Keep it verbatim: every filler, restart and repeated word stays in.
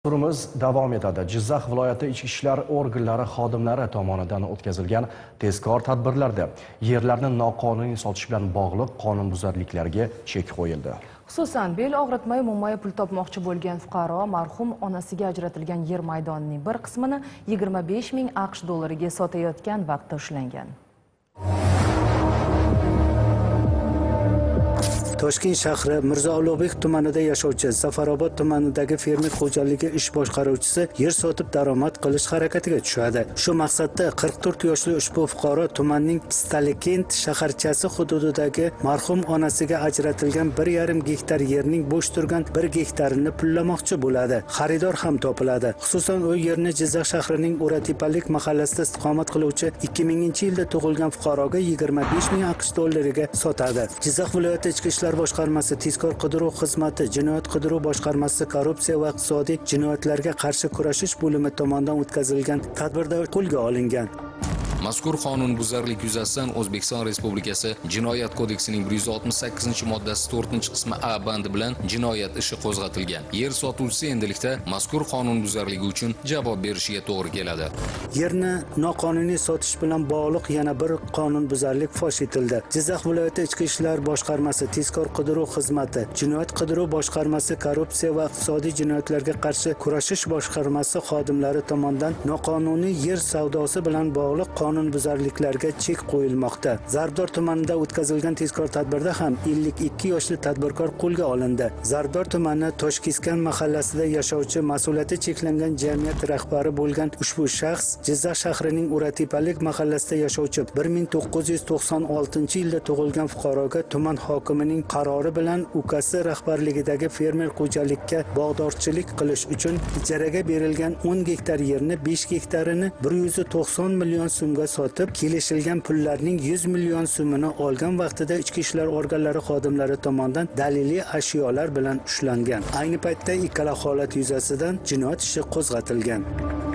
Turimiz davom etadi. Jizzax viloyati ichki ishlar organlari xodimlari tomonidan o'tkazilgan tezkor tadbirlarda yerlarni noqonuniy sotish bilan bog'liq qonunbuzarliklarga chek qo'yildi. Xususan, bel og'ritmay umumiy pul topmoqchi bo'lgan fuqaro marhum onasiga ajratilgan yer maydonining bir qismini yigirma besh ming aqsh dollariga sotayotgan vaqtda ushlangan. Toshkent shahri Mirzo Ulug'bek tumanida yashovchi Zafarobod tumanidagi fermer xo'jaligi ish boshqaruvchisi yer sotib daromad qilish harakatiga tushadi. Shu maqsadda qirq to'rt yoshli ushbu fuqaro tumanning Stalikent shaharchasi hududidagi marhum onasiga ajratilgan bir yarim gektar yerning bo'sh turgan bir gektarini pullamoqchi bo'ladi. Xaridor ham topiladi. Xususan, u yerni Jizzax shahrining O'ratepalik mahallasida istiqomat qiluvchi ikki minginchi yilda tug'ilgan fuqaroga yigirma besh ming aqsh dollariga sotadi. Jizzax viloyati ichki ishlar boshqarmasi tezkor qidiruv xizmati, jinoyat qidiruv boshqarmasi, korrupsiya va iqtisodiy jinoyatlarga qarshi kurashish bo'limi tomonidan o'tkazilgan tadbirda qo'lga olingan. Mazkur qonunbuzarlik yuzasidan O'zbekiston Respublikasi Jinoyat kodeksining bir yuz oltmish sakkizinchi moddasi to'rtinchi qismi A bandi bilan jinoyat ishi qo'zg'atilgan. Yer sotuvchisi endilikda mazkur qonunbuzarligi uchun javob berishiga to'g'ri keladi. Yerni noqonuniy sotish bilan bog'liq yana bir qonunbuzarlik fosh etildi. Jizzax viloyati ichki ishlar boshqarmasi tezkor qidiruv xizmati, jinoyat qidiruv boshqarmasi, korrupsiya va iqtisodiy jinoyatlarga qarshi kurashish boshqarmasi xodimlari tomonidan noqonuniy yer savdosi bilan bog'liq qonunbuzarliklarga chek qo'yilmoqda. Zarbdor tumanida o'tkazilgan tezkor tadbirda ham ellik ikki yoshli tadbirkor qo'lga olindi. Zarbdor tumani Toshkiskan mahallasida yashovchi mas'uliyati cheklangan jamiyat rahbari bo'lgan ushbu shaxs Jizzax shahrining O'ratepalik mahallasida yashovchi bir ming to'qqiz yuz to'qson oltinchi yilda tug'ilgan fuqaroga tuman hokimining qarori bilan ukasi rahbarligidagi fermer xo'jalikka bog'dorchilik qilish uchun ijaraga berilgan o'n gektar yerni besh gektarini bir yuz to'qson million so'mga sotib, kelishilgan pullarning yuz million so'mini olgan vaqtida ichki ishlar organlari xodimlari tomonidan daliliy ashyolar bilan ushlangan. Ayni paytda ikkala holat yuzasidan jinoyat ishi qo'zg'atilgan.